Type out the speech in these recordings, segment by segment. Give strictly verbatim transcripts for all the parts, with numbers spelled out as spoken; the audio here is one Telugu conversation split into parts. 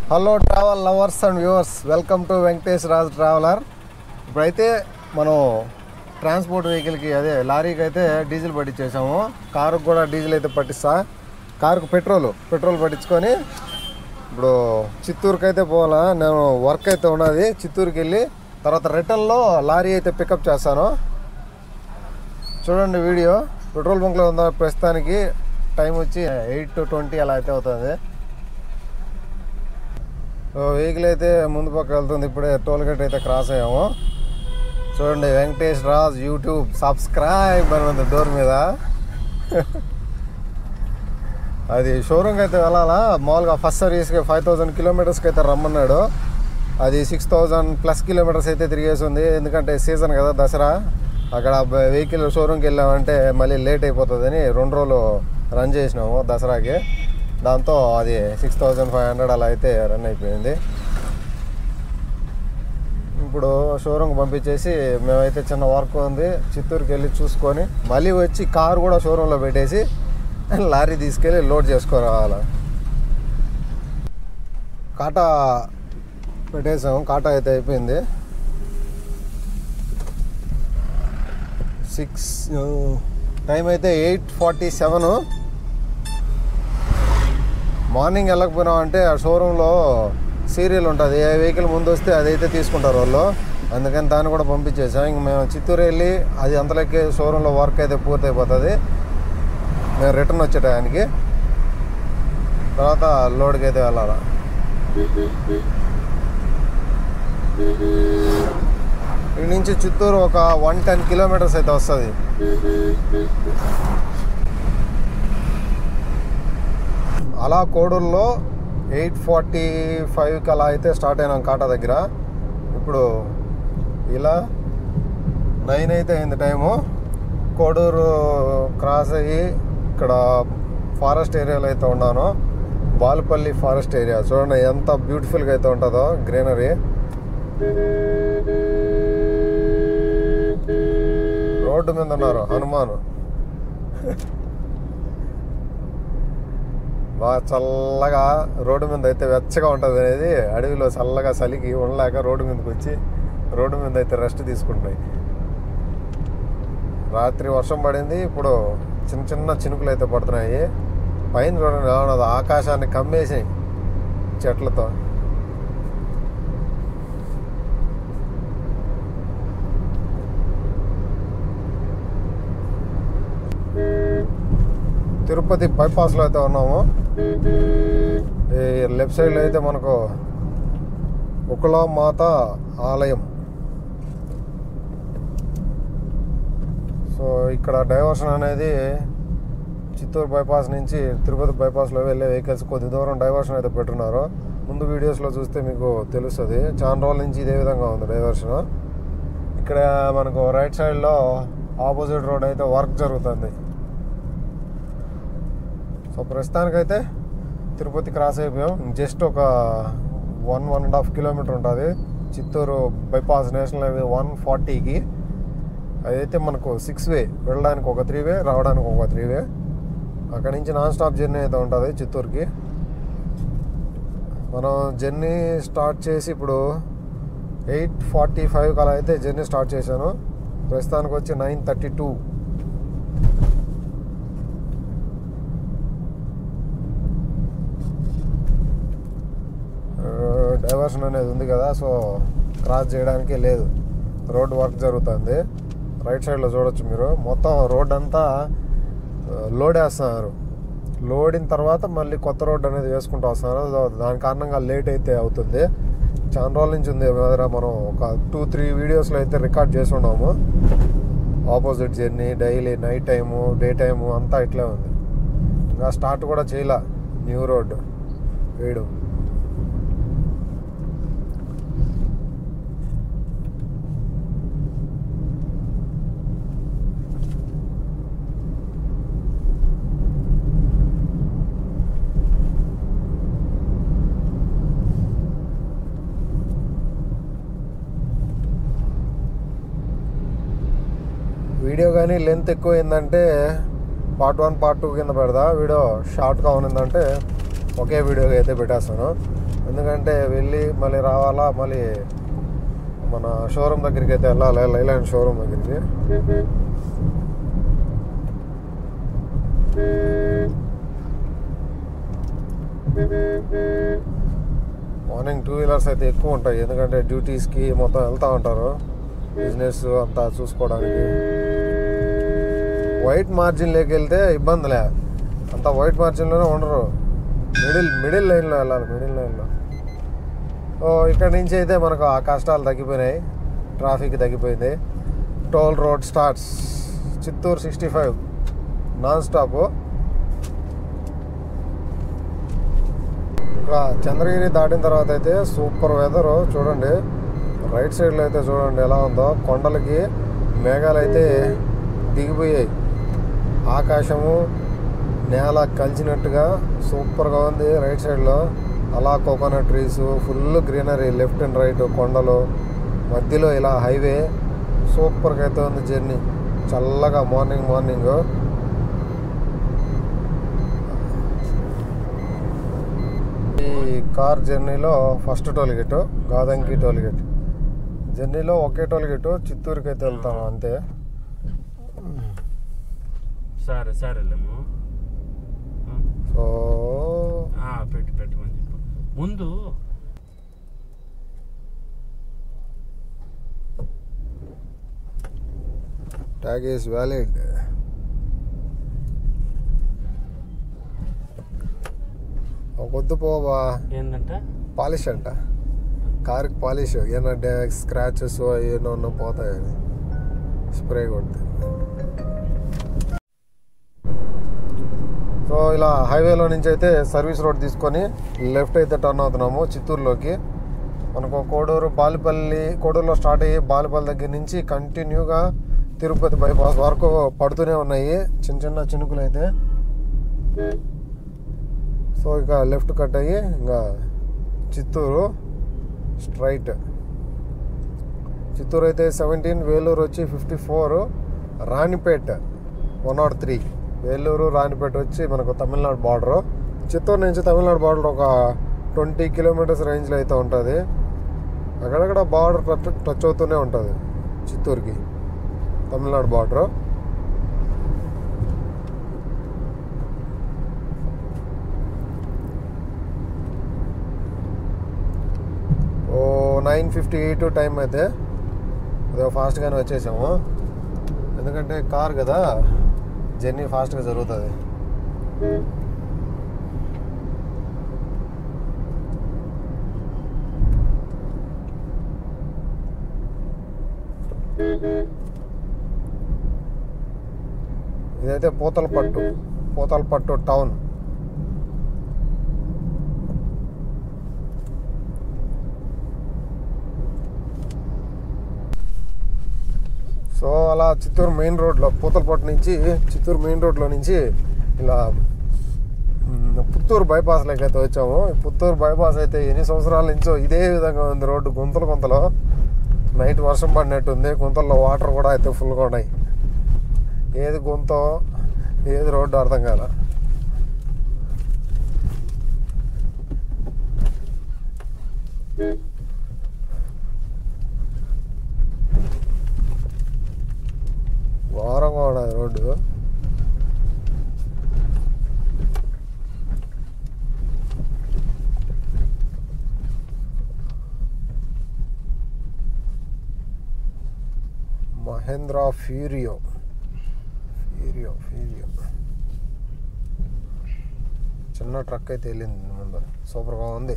Hello travel lovers and viewers, welcome to Venkatesh Raj traveller. ఇప్పుడైతే మనం ట్రాన్స్పోర్ట్ వెహికల్కి అదే లారీకి అయితే డీజిల్ పట్టించేసాము. కారుకు కూడా డీజిల్ అయితే పట్టిస్తా. కారుకు పెట్రోల్ పెట్రోల్ పట్టించుకొని ఇప్పుడు చిత్తూరుకి అయితే పోవాలా. నేను వర్క్ అయితే ఉన్నది, చిత్తూరుకి వెళ్ళి తర్వాత రిటర్న్లో లారీ అయితే పికప్ చేస్తాను. చూడండి వీడియో. పెట్రోల్ బంక్లో ఉన్న ప్రస్తుతానికి టైం వచ్చి ఎయిట్ టు ట్వంటీ అలా అయితే అవుతుంది. వెహికల్ అయితే ముందు పక్క వెళ్తుంది. ఇప్పుడే టోల్ గేట్ అయితే క్రాస్ అయ్యాము. చూడండి, వెంకటేష్ రాజ్ యూట్యూబ్ సబ్స్క్రైబ్ అని ఉంది డోర్ మీద. అది షోరూమ్కి అయితే వెళ్ళాలా. మామూలుగా ఫస్ట్ సర్వీస్కి ఫైవ్ థౌజండ్ కిలోమీటర్స్కి అయితే రమ్మన్నాడు. అది సిక్స్ థౌజండ్ ప్లస్ కిలోమీటర్స్ అయితే తిరిగేసి ఉంది. ఎందుకంటే సీజన్ కదా, దసరా. అక్కడ వెహికల్ షోరూమ్కి వెళ్ళామంటే మళ్ళీ లేట్ అయిపోతుందని రెండు రోజులు రన్ చేసినాము దసరాకి. దాంతో అది సిక్స్ థౌజండ్ ఫైవ్ హండ్రెడ్ అలా అయితే రన్ అయిపోయింది. ఇప్పుడు షోరూమ్కి పంపించేసి మేమైతే చిన్న వర్క్ ఉంది, చిత్తూరుకి వెళ్ళి చూసుకొని మళ్ళీ వచ్చి కారు కూడా షోరూంలో పెట్టేసి లారీ తీసుకెళ్ళి లోడ్ చేసుకోరావాలి. కాటా పెట్టేసాము. కాటా అయితే అయిపోయింది. సిక్స్ టైం అయితే ఎయిట్ ఫార్టీ సెవెన్. మార్నింగ్ వెళ్ళకపోయినామంటే ఆ షోరూంలో సీరియల్ ఉంటుంది. ఏ వెహికల్ ముందు వస్తే అదైతే తీసుకుంటారు వాళ్ళు. అందుకని దాన్ని కూడా పంపించేసాం. ఇంక మేము చిత్తూరు వెళ్ళి అది అంతలోకి షోరూంలో వర్క్ అయితే పూర్తి అయిపోతుంది. మేము రిటర్న్ వచ్చే టయానికి తర్వాత లోడ్కి అయితే వెళ్ళాలి. ఇక్కడి నుంచి చిత్తూరు ఒక వన్ టెన్ కిలోమీటర్స్ అయితే వస్తుంది. అలా కోడూరులో ఎయిట్ ఫార్టీ ఫైవ్కి అలా అయితే స్టార్ట్ అయినాం కాటా దగ్గర. ఇప్పుడు ఇలా నైన్ అయితే అయింది టైము. కోడూరు క్రాస్ అయ్యి ఇక్కడ ఫారెస్ట్ ఏరియాలో అయితే ఉన్నాను. బాలుపల్లి ఫారెస్ట్ ఏరియా చూడండి ఎంత బ్యూటిఫుల్గా అయితే ఉంటుందో, గ్రీనరీ. రోడ్డు మీద ఉన్నారు హనుమాను. బాగా చల్లగా రోడ్డు మీద అయితే వెచ్చగా ఉంటుంది అనేది. అడవిలో చల్లగా చలికి ఉండలేక రోడ్డు మీదకి వచ్చి రోడ్డు మీద అయితే రెస్ట్ తీసుకుంటాయి. రాత్రి వర్షం పడింది. ఇప్పుడు చిన్న చిన్న చినుకులు అయితే పడుతున్నాయి. పైన చూడండి ఎలా ఉన్నది, ఆకాశాన్ని కమ్మేసి చెట్లతో. తిరుపతి బైపాస్లో అయితే ఉన్నాము. ఈ లెఫ్ట్ సైడ్లో అయితే మనకు ఉకులామాత ఆలయం. సో ఇక్కడ డైవర్షన్ అనేది చిత్తూరు బైపాస్ నుంచి తిరుపతి బైపాస్లో వెళ్ళే వెహికల్స్ కొద్ది దూరం డైవర్షన్ అయితే పెట్టున్నారు. ముందు వీడియోస్లో చూస్తే మీకు తెలుస్తుంది. చాలా రోజుల నుంచి ఇదే విధంగా ఉంది డైవర్షన్. ఇక్కడ మనకు రైట్ సైడ్లో ఆపోజిట్ రోడ్ అయితే వర్క్ జరుగుతుంది. సో ప్రస్తుతానికైతే తిరుపతి క్రాస్ అయిపోయాం. జస్ట్ ఒక one one and half kilometer ఉంటుంది Chittoor bypass national highway one ఫార్టీకి. అదైతే మనకు సిక్స్ వే, వెళ్ళడానికి ఒక త్రీ వే, రావడానికి ఒక త్రీ వే. అక్కడి నుంచి నాన్ స్టాప్ జర్నీ అయితే ఉంటుంది చిత్తూరుకి. మనం జర్నీ స్టార్ట్ చేసి ఇప్పుడు ఎయిట్ ఫార్టీ ఫైవ్కి అలా అయితే జర్నీ స్టార్ట్ చేశాను. ప్రస్తుతానికి వచ్చి నైన్ థర్టీ టూ. డైవర్షన్ అనేది ఉంది కదా, సో క్రాస్ చేయడానికి లేదు. రోడ్ వర్క్ జరుగుతుంది. రైట్ సైడ్లో చూడొచ్చు మీరు. మొత్తం రోడ్ అంతా లోడ్ వేస్తున్నారు. లోడిన తర్వాత మళ్ళీ కొత్త రోడ్ అనేది వేసుకుంటూ వస్తున్నారు. దాని కారణంగా లేట్ అయితే అవుతుంది. చాలా రోజుల నుంచి ఉంది దగ్గర. మనం ఒక టూ త్రీ వీడియోస్లో అయితే రికార్డ్ చేసి ఉన్నాము. Opposite journey, daily night time, day time అంతా ఇట్లే ఉంది. ఇంకా స్టార్ట్ కూడా చేయలే న్యూ రోడ్ వేయడం. వీడియో కానీ లెంత్ ఎక్కువ అయిందంటే పార్ట్ వన్ పార్ట్ టూ కింద పెడతా. వీడియో షార్ట్గా ఉన్నదంటే ఒకే వీడియోగా అయితే పెట్టేస్తాను. ఎందుకంటే వెళ్ళి మళ్ళీ రావాలా, మళ్ళీ మన షోరూమ్ దగ్గరికి అయితే వెళ్ళాలి, లైలాండ్ షోరూమ్ దగ్గరికి. మార్నింగ్ టూ వీలర్స్ అయితే ఎక్కువ ఉంటాయి, ఎందుకంటే డ్యూటీస్కి మొత్తం వెళ్తూ ఉంటారు, బిజినెస్ అంతా చూసుకోవడానికి. వైట్ మార్జిన్లోకి వెళ్తే ఇబ్బందిలే, అంతా వైట్ మార్జిన్లోనే ఉండరు, మిడిల్ మిడిల్ లైన్లో వెళ్ళాలి, మిడిల్ లైన్లో. ఓ ఇక్కడ నుంచి అయితే మనకు ఆ కష్టాలు తగ్గిపోయినాయి, ట్రాఫిక్ తగ్గిపోయింది. Toll road starts Chittoor sixty five non stop. ఇంకా చంద్రగిరి దాటిన తర్వాత అయితే సూపర్ వెదర్ చూడండి. రైట్ సైడ్లో అయితే చూడండి ఎలా ఉందో, కొండలకి మేఘాలు అయితే దిగిపోయాయి, ఆకాశము నేల కలిసినట్టుగా సూపర్గా ఉంది రైట్ సైడ్లో. అలా coconut trees, full greenery, left and right కొండలు, మధ్యలో ఇలా హైవే. సూపర్గా అయితే ఉంది జర్నీ, చల్లగా మార్నింగ్ మార్నింగ్. ఈ కార్ జర్నీలో first toll gate Gadanki toll gate. జర్నీలో ఒకే టోల్ గేట్, చిత్తూరుకి అయితే వెళ్తాము అంతే. సరే సరే సో పెట్టి పెట్టమని చెప్పు ముందు. Tag is valid. వద్దు పోవా, ఏంటంటే పాలిష్ అంట, కార్కి పాలిష్, ఏమన్నా స్క్రాచెస్ ఏమన్నా పోతాయని స్ప్రే కొడితే. సో ఇలా హైవేలో నుంచి అయితే సర్వీస్ రోడ్ తీసుకొని లెఫ్ట్ అయితే టర్న్ అవుతున్నాము చిత్తూరులోకి. మనకు కోడూరు బాలిపల్లి, కోడూరులో స్టార్ట్ అయ్యి బాలిపల్లి దగ్గర నుంచి కంటిన్యూగా తిరుపతి బైపాస్ వరకు పడుతూనే ఉన్నాయి చిన్న చిన్న చినుకులు అయితే. సో ఇక లెఫ్ట్ కట్ అయ్యి ఇంకా చిత్తూరు స్ట్రైట్. చిత్తూరు అయితే సెవెంటీన్, వేలూరు వచ్చి fifty four, Ranipet one not three. Vellore Ranipet వచ్చి మనకు తమిళనాడు బార్డరు. చిత్తూరు నుంచి తమిళనాడు బార్డర్ ఒక ట్వంటీ కిలోమీటర్స్ రేంజ్లో అయితే ఉంటుంది. అక్కడక్కడ బార్డర్ టచ్ టచ్ అవుతూనే ఉంటుంది చిత్తూరుకి, తమిళనాడు బార్డరు. ఓ నైన్ ఫిఫ్టీ ఎయిట్ టైం అయితే అదే ఫాస్ట్గానే వచ్చేసాము, ఎందుకంటే కార్ కదా జర్నీ ఫాస్ట్గా జరుగుతుంది. ఇదైతే పూతలపట్టు, పూతలపట్టు టౌన్. సో అలా చిత్తూరు మెయిన్ రోడ్లో, పూతలపట్టు నుంచి చిత్తూరు మెయిన్ రోడ్లో నుంచి ఇలా పుత్తూరు బైపాస్లోకి అయితే వచ్చాము. పుత్తూరు బైపాస్ అయితే ఎన్ని సంవత్సరాల నుంచో ఇదే విధంగా ఉంది రోడ్డు, గుంతలు గుంతలు. నైట్ వర్షం పడినట్టుంది, గుంతల్లో వాటర్ కూడా అయితే ఫుల్గా ఉన్నాయి. ఏది గుంతో ఏది రోడ్డు అర్థం కాల. ఘోరంగా ఉన్నది road. Mahindra Furio Furio Furio చిన్న ట్రక్ అయితే వెళ్ళింది ముందు, సూపర్గా ఉంది.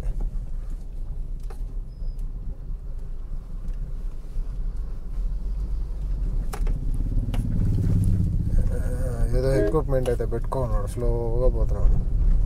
ఏదో ఎక్విప్మెంట్ అయితే పెట్టుకున్నాడు, స్లోగా పోతున్నాడు.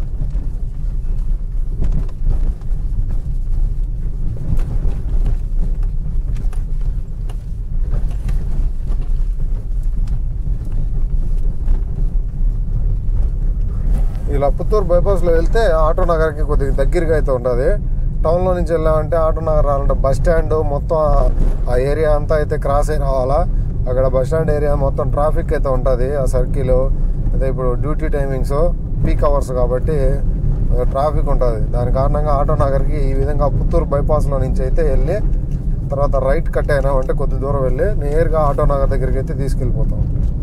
ఇలా పుత్తూరు బైపాస్లో వెళ్తే ఆటో నగర్కి కొద్దిగా దగ్గరగా అయితే ఉంటుంది. టౌన్లో నుంచి వెళ్ళామంటే ఆటో నగర్ రావాలంటే బస్ స్టాండ్ మొత్తం ఆ ఏరియా అంతా అయితే క్రాస్ అయి రావాలా. అక్కడ బస్ స్టాండ్ ఏరియా మొత్తం ట్రాఫిక్ అయితే ఉంటుంది ఆ సర్కిల్. అదే ఇప్పుడు డ్యూటీ టైమింగ్స్ పీక్ అవర్స్ కాబట్టి ట్రాఫిక్ ఉంటుంది. దాని కారణంగా ఆటో నగర్కి ఈ విధంగా పుత్తూరు బైపాస్లో నుంచి అయితే వెళ్ళి తర్వాత రైట్ కట్ అయినామంటే కొద్ది దూరం వెళ్ళి నేరుగా ఆటో నగర్ దగ్గరికి అయితే తీసుకెళ్ళిపోతాం.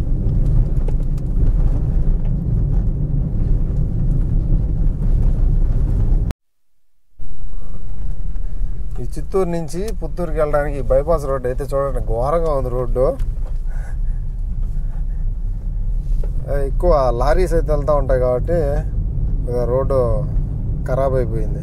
ఈ చిత్తూరు నుంచి పుత్తూరుకి వెళ్ళడానికి బైపాస్ రోడ్డు అయితే చూడండి ఘోరంగా ఉంది రోడ్డు. ఎక్కువ లారీస్ అయితే వెళ్తూ ఉంటాయి కాబట్టి రోడ్డు ఖరాబ్ అయిపోయింది.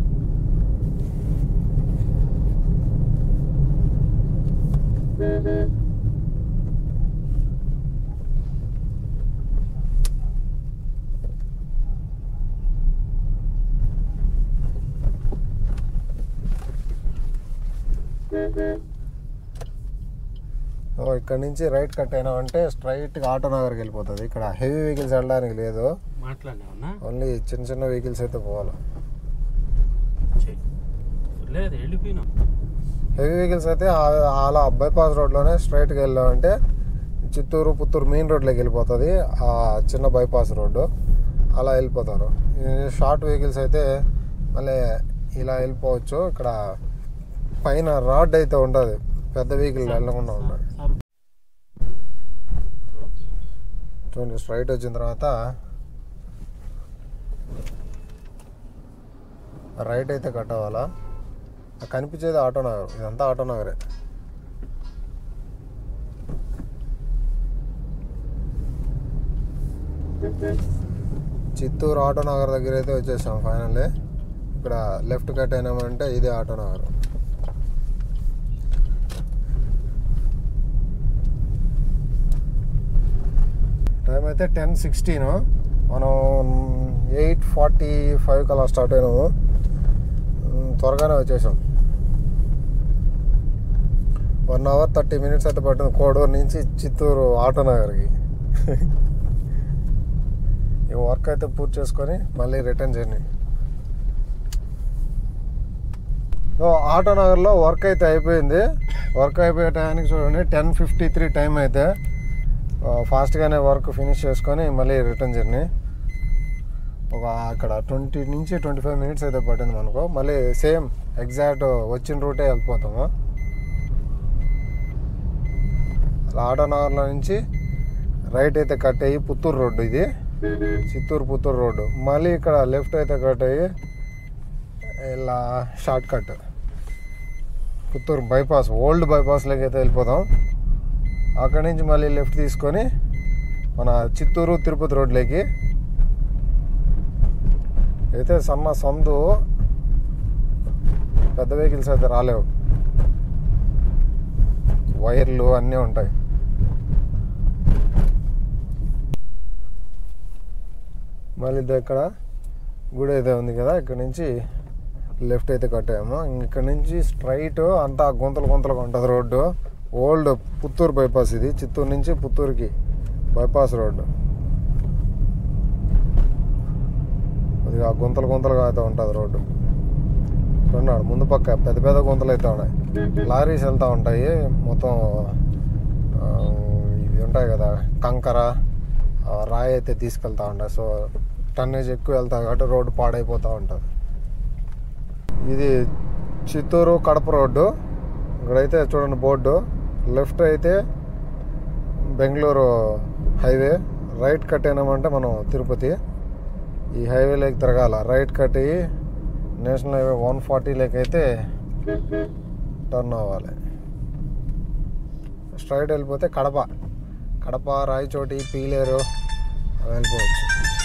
ఇక్కడ నుంచి రైట్ కట్ అయినామంటే స్ట్రైట్గా ఆటో నగర్కి వెళ్ళిపోతుంది. ఇక్కడ హెవీ వెహికల్స్ వెళ్ళడానికి లేదు, ఓన్లీ చిన్న చిన్న వెహికల్స్ అయితే పోవాలి. హెవీ వెహికల్స్ అయితే అలా బైపాస్ రోడ్లోనే స్ట్రైట్గా వెళ్ళామంటే చిత్తూరు పుత్తూరు మెయిన్ రోడ్లోకి వెళ్ళిపోతుంది. ఆ చిన్న బైపాస్ రోడ్డు అలా వెళ్ళిపోతారు. షార్ట్ వెహికల్స్ అయితే మళ్ళీ ఇలా వెళ్ళిపోవచ్చు. ఇక్కడ పైన రాడ్ అయితే ఉంటుంది, పెద్ద వెహికల్ వెళ్ళకుండా ఉంటుంది. చూడండి స్ట్రైట్ వచ్చిన తర్వాత రైట్ అయితే కట్ అవ్వాలా. కనిపించేది ఆటో నగర్, ఇదంతా ఆటో నగరే. చిత్తూరు ఆటో నగర్ దగ్గర అయితే వచ్చేసాం ఫైనల్లీ. ఇక్కడ లెఫ్ట్ కట్ అయినామంటే ఇదే ఆటో నగర్. టైం అయితే టెన్ సిక్స్టీన్, మనం ఎయిట్ ఫార్టీ ఫైవ్కి అలా స్టార్ట్ అయినాము. త్వరగానే వచ్చేసాం. వన్ అవర్ థర్టీ మినిట్స్ అయితే పట్టింది కోడూరు నుంచి చిత్తూరు ఆటో నగర్కి. ఈ వర్క్ అయితే పూర్తి చేసుకొని మళ్ళీ రిటర్న్ జర్నీ. ఆటో నగర్లో వర్క్ అయితే అయిపోయింది. వర్క్ అయిపోయే టైంకి చూడండి టెన్ ఫిఫ్టీ త్రీ టైం అయితే ఫాస్ట్గానే వర్క్ ఫినిష్ చేసుకొని మళ్ళీ రిటర్న్ జర్నీ. ఒక అక్కడ ట్వంటీ నుంచి ట్వంటీ ఫైవ్ మినిట్స్ అయితే పట్టింది మనకు. మళ్ళీ సేమ్ ఎగ్జాక్ట్ వచ్చిన రూటే వెళ్ళిపోతాము. అలా ఆటో నగర్లో నుంచి రైట్ అయితే కట్ అయ్యి పుత్తూరు రోడ్డు, ఇది చిత్తూరు పుత్తూరు రోడ్డు. మళ్ళీ ఇక్కడ లెఫ్ట్ అయితే కట్ అయ్యి ఇలా shortcut Puttur bypass, old బైపాస్లోకి అయితే వెళ్ళిపోతాం. అక్కడి నుంచి మళ్ళీ లెఫ్ట్ తీసుకొని మన చిత్తూరు తిరుపతి రోడ్లోకి అయితే సన్న సందు, పెద్ద వెహికల్స్ అయితే రాలేవు, వైర్లు అన్నీ ఉంటాయి. మళ్ళీ ఇక్కడ గుడి అయితే ఉంది కదా, ఇక్కడ నుంచి లెఫ్ట్ అయితే కట్టాము. ఇక్కడ నుంచి స్ట్రైట్ అంతా గుంతలు గుంతలుగా ఉంటుంది రోడ్డు. ఓల్డ్ పుత్తూరు బైపాస్ ఇది, చిత్తూరు నుంచి పుత్తూరుకి బైపాస్ రోడ్డు. అది ఆ గుంతలు గుంతలుగా అయితే ఉంటుంది రోడ్డు. చూడండి ముందు పక్క పెద్ద పెద్ద గుంతలు అయితే ఉన్నాయి, లారీస్ వెళ్తూ ఉంటాయి. మొత్తం ఇవి ఉంటాయి కదా కంకర రాయి అయితే తీసుకెళ్తూ ఉంటాయి. సో టన్నేజ్ ఎక్కువ వెళ్తాయి కాబట్టి రోడ్డు పాడైపోతూ ఉంటుంది. ఇది చిత్తూరు కడప రోడ్డు. ఇక్కడైతే చూడండి బోర్డు, లెఫ్ట్ అయితే బెంగళూరు హైవే, రైట్ కట్ అయినామంటే మనం తిరుపతి. ఈ హైవేలోకి తిరగాల, రైట్ కట్ అయ్యి నేషనల్ హైవే వన్ ఫార్టీలోకి అయితే టర్న్ అవ్వాలి. స్ట్రైట్ వెళ్ళిపోతే కడప, కడప రాయచోటి పీలేరు వెళ్ళిపోవచ్చు.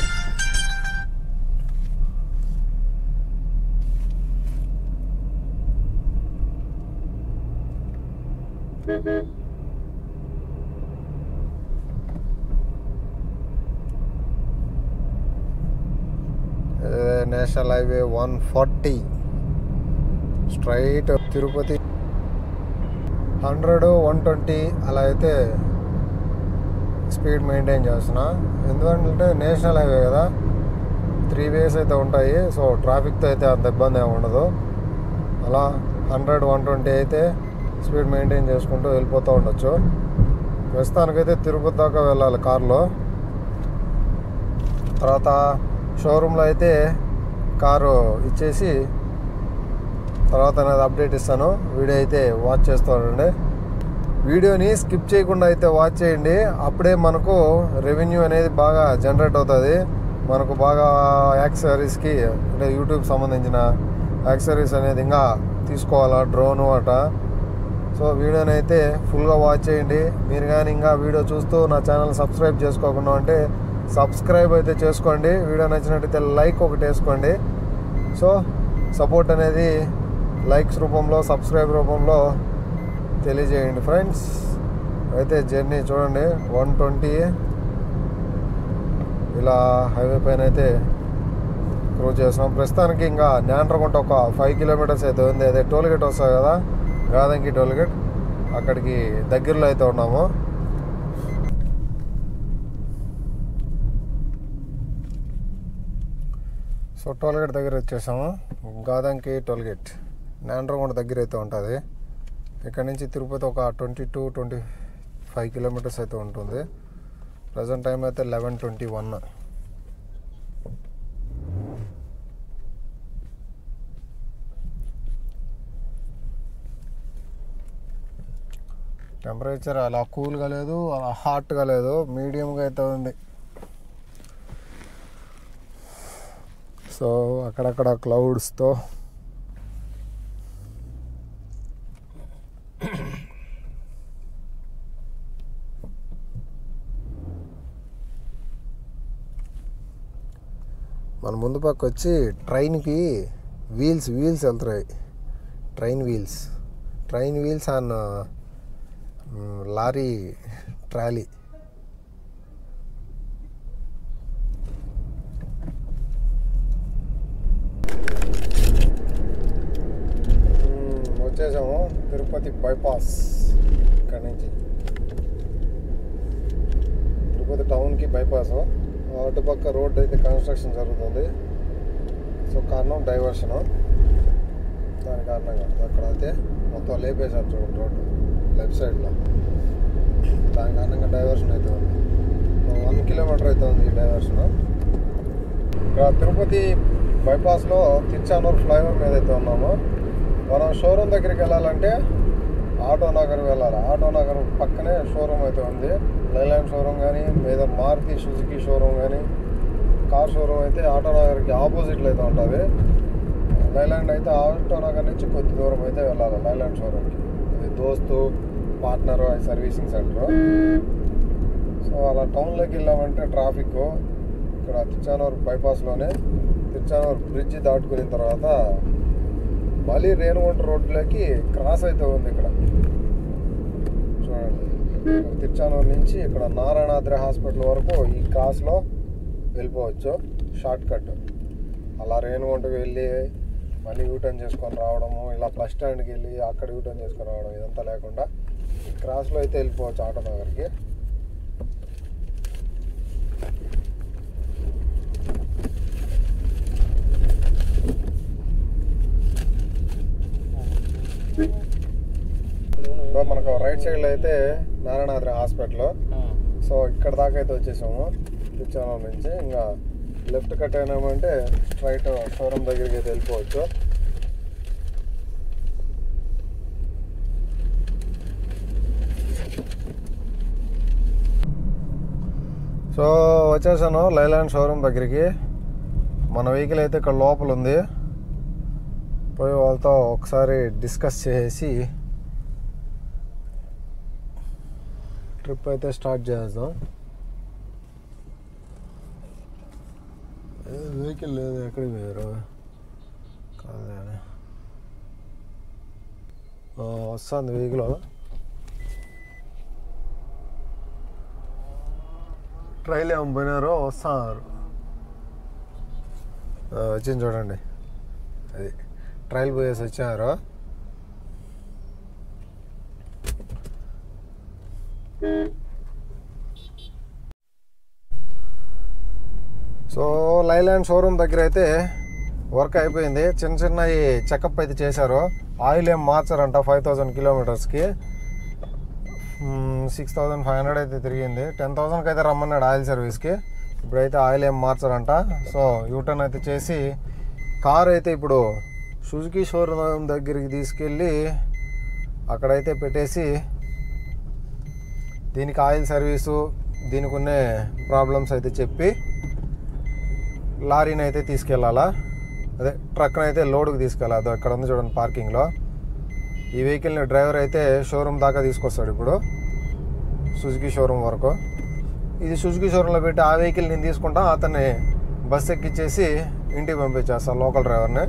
National highway one forty straight Tirupati. Hundred one twenty అలా అయితే స్పీడ్ మెయింటైన్ చేస్తున్నా. ఎందుకంటే నేషనల్ హైవే కదా, త్రీ వేస్ అయితే ఉంటాయి. సో ట్రాఫిక్తో అయితే అంత ఇబ్బంది ఏమి ఉండదు. అలా హండ్రెడ్ వన్ ట్వంటీ అయితే స్పీడ్ మెయింటైన్ చేసుకుంటూ వెళ్ళిపోతూ ఉండొచ్చు. ప్రస్తుతానికైతే తిరుపతి దాకా వెళ్ళాలి కార్లో. తర్వాత షోరూంలో అయితే కారు ఇచ్చేసి తర్వాత అనేది అప్డేట్ ఇస్తాను. వీడియో అయితే వాచ్ చేస్తానండి. వీడియోని స్కిప్ చేయకుండా అయితే వాచ్ చేయండి. అప్పుడే మనకు రెవెన్యూ అనేది బాగా జనరేట్ అవుతుంది. మనకు బాగా యాక్సెసరీస్కి అంటే యూట్యూబ్ సంబంధించిన యాక్సెసరీస్ అనేది ఇంకా తీసుకోవాలా, డ్రోను అట. సో వీడియోని అయితే ఫుల్గా వాచ్ చేయండి. మీరు కానీ ఇంకా వీడియో చూస్తూ నా ఛానల్ సబ్స్క్రైబ్ చేసుకోకుండా ఉంటే సబ్స్క్రైబ్ అయితే చేసుకోండి. వీడియో నచ్చినట్టయితే లైక్ ఒకటి వేసుకోండి. సో సపోర్ట్ అనేది లైక్స్ రూపంలో, సబ్స్క్రైబ్ రూపంలో తెలియజేయండి ఫ్రెండ్స్. అయితే జర్నీ చూడండి వన్ ట్వంటీ ఇలా హైవే పైన అయితే క్రూజ్ చేస్తున్నాం. ప్రస్తుతానికి ఇంకా న్యాండ్రగుంట ఒక ఫైవ్ కిలోమీటర్స్ అయితే ఉంది. అదే టోల్ గేట్ వస్తుంది కదా, గాదంకి టోల్ గేట్, అక్కడికి దగ్గరలో అయితే ఉన్నాము. సో టోల్ గేట్ దగ్గర వచ్చేసాము. గాదంకి టోల్ గేట్ న్యాండ్రగుంట దగ్గర అయితే ఉంటుంది. ఇక్కడ నుంచి తిరుపతి ఒక twenty two twenty five kilometers అయితే ఉంటుంది. ప్రజెంట్ టైం అయితే లెవెన్ ట్వంటీ వన్. టెంపరేచర్ అలా కూల్గా లేదు, అలా హాట్గా లేదు, మీడియంగా అయితే ఉంది. సో అక్కడక్కడ క్లౌడ్స్తో మన ముందు పక్క వచ్చి ట్రైన్కి వీల్స్ వీల్స్ వెళ్తున్నాయి. Train wheels train wheels on lorry trolley. వచ్చేసాము తిరుపతి బైపాస్. ఇక్కడ నుంచి తిరుపతి టౌన్కి బైపాస్. అటుపక్క రోడ్ అయితే కన్స్ట్రక్షన్ జరుగుతుంది. సో కారణం డైవర్షను. దాని కారణంగా అక్కడ అయితే మొత్తం లేపేశారు చూడండి రోడ్డు లెఫ్ట్ సైడ్లో. దాని కారణంగా డైవర్షన్ అయితే ఉంది. వన్ కిలోమీటర్ అయితే ఉంది ఈ డైవర్షన్. ఇక్కడ తిరుపతి బైపాస్లో తిరుచానూరు ఫ్లైఓవర్ మీద అయితే ఉన్నాము. మనం షోరూమ్ దగ్గరికి వెళ్ళాలంటే ఆటో నగర్ వెళ్ళాలి. ఆటో నగర్ పక్కనే షోరూమ్ అయితే ఉంది. లైలాండ్ షోరూమ్ కానీ, లేదా మారుతి సుజుకి షోరూమ్ కానీ, కార్ షోరూమ్ అయితే ఆటో నగర్కి ఆపోజిట్లో అయితే ఉంటుంది. లైలాండ్ అయితే ఆటో నగర్ నుంచి కొద్ది దూరం అయితే వెళ్ళాలి లైలాండ్ షోరూమ్కి. అది దోస్తు పార్ట్నర్ సర్వీసింగ్ సెంటర్. సో అలా టౌన్లోకి వెళ్ళామంటే ట్రాఫిక్ ఇక్కడ తిరుచానూరు బైపాస్లోనే తిరుచానూరు బ్రిడ్జి దాటుకున్న తర్వాత మళ్ళీ రేణుగుంట రోడ్లోకి క్రాస్ అయితే ఉంది. ఇక్కడ చూడండి తిరుచానూరు నుంచి ఇక్కడ నారాయణాద్రి హాస్పిటల్ వరకు ఈ క్రాస్లో వెళ్ళిపోవచ్చు, షార్ట్ కట్. అలా రేణుగుంటకు వెళ్ళి మళ్ళీ యూటర్న్ చేసుకొని రావడము, ఇలా బస్ స్టాండ్కి వెళ్ళి అక్కడ యూటర్న్ చేసుకొని రావడం ఇదంతా లేకుండా ఈ క్రాస్లో అయితే వెళ్ళిపోవచ్చు ఆటో నగర్కి. మనకు రైట్ సైడ్లో అయితే నారాయణాద్రి హాస్పిటల్. సో ఇక్కడ దాకా అయితే వచ్చేసాము తిరుచానూరు నుంచి. ఇంకా లెఫ్ట్ కట్ అయినామంటే స్ట్రైట్ షోరూమ్ దగ్గరికి అయితే వెళ్ళిపోవచ్చు. సో వచ్చేసాను లైలాండ్ షోరూమ్ దగ్గరికి. మన వెహికల్ అయితే ఇక్కడ లోపల ఉంది. పోయి వాళ్ళతో ఒకసారి డిస్కస్ చేసి ట్రిప్ అయితే స్టార్ట్ చేద్దాం. వెహికల్ లేదు, ఎక్కడికి పోయారు? కాదే వస్తుంది వెహికల్. ట్రైల్ ఏమో పోయినారో వస్తున్నారు. వచ్చింది చూడండి, అది ట్రైల్ పోయేసి వచ్చారు. సో లైలాండ్ షోరూమ్ దగ్గర అయితే వర్క్ అయిపోయింది. చిన్న చిన్న చెకప్ అయితే చేశారు. ఆయిల్ ఏం మార్చారంట. ఫైవ్ థౌజండ్ కిలోమీటర్స్కి సిక్స్ థౌజండ్ ఫైవ్ హండ్రెడ్ అయితే తిరిగింది. టెన్ థౌజండ్కి అయితే రమ్మన్నాడు ఆయిల్ సర్వీస్కి. ఇప్పుడైతే ఆయిల్ ఏం మార్చారంట. సో యూటర్న్ అయితే చేసి కార్ అయితే ఇప్పుడు సుజుకి షోరూమ్ దగ్గరికి తీసుకెళ్ళి అక్కడైతే పెట్టేసి దీనికి ఆయిల్ సర్వీసు దీనికి ఉన్న ప్రాబ్లమ్స్ అయితే చెప్పి లారీని అయితే తీసుకెళ్ళాలా, అదే ట్రక్ని అయితే లోడ్కి తీసుకెళ్ళాలి. అది అక్కడ ఉంది చూడండి పార్కింగ్లో. ఈ వెహికల్ని డ్రైవర్ అయితే షోరూమ్ దాకా తీసుకొస్తాడు ఇప్పుడు, సుజుకి షోరూమ్ వరకు. ఇది సుజుకి షోరూంలో పెట్టి ఆ వెహికల్ నేను తీసుకుంటా, అతన్ని బస్ ఎక్కిచ్చేసి ఇంటికి పంపించేస్తాను లోకల్ డ్రైవర్ని.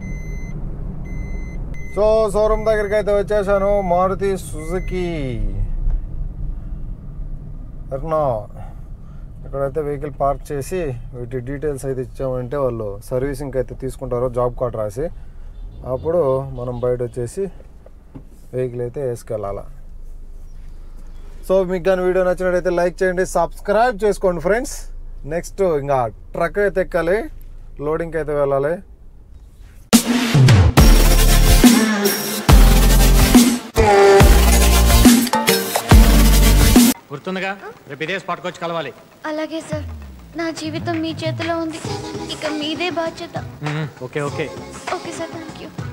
సో షోరూమ్ దగ్గరికి అయితే వచ్చేసాను. Maruti Suzuki Arena. ఇక్కడైతే వెహికల్ పార్క్ చేసి వీటి డీటెయిల్స్ అయితే ఇచ్చామంటే వాళ్ళు సర్వీసింగ్కి అయితే తీసుకుంటారు, జాబ్ కార్డ్ రాసి. అప్పుడు మనం బయట వచ్చేసి వెహికల్ అయితే వేసుకెళ్ళాలి. సో మీకు కానీ వీడియో నచ్చినట్టయితే లైక్ చేయండి, సబ్స్క్రైబ్ చేసుకోండి ఫ్రెండ్స్. నెక్స్ట్ ఇంకా ట్రక్ అయితే ఎక్కాలి, లోడింగ్కి అయితే వెళ్ళాలి. గుర్తుందిగా, రేపు ఇదే స్పాట్కి వచ్చి కలవాలి. అలాగే సార్, నా జీవితం మీ చేతిలో ఉంది, ఇక మీదే బాధ్యత. Okay okay okay sir, thank you.